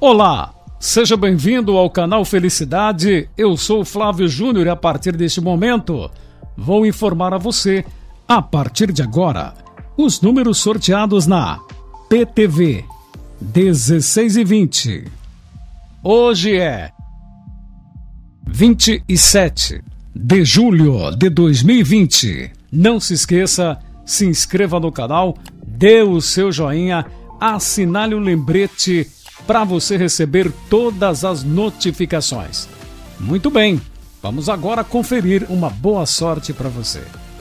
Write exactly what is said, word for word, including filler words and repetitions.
Olá, seja bem-vindo ao canal Felicidade. Eu sou o Flávio Júnior e a partir deste momento vou informar a você, a partir de agora, os números sorteados na P T V dezesseis e vinte. Hoje é vinte e sete de julho de dois mil e vinte. Não se esqueça, se inscreva no canal, dê o seu joinha, assinale o lembrete para você receber todas as notificações. Muito bem, vamos agora conferir uma boa sorte para você.